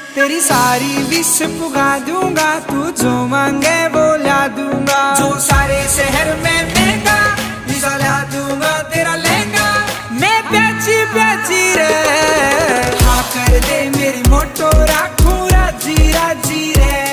तेरी सारी विश पुगा दूंगा, तू जो मांगे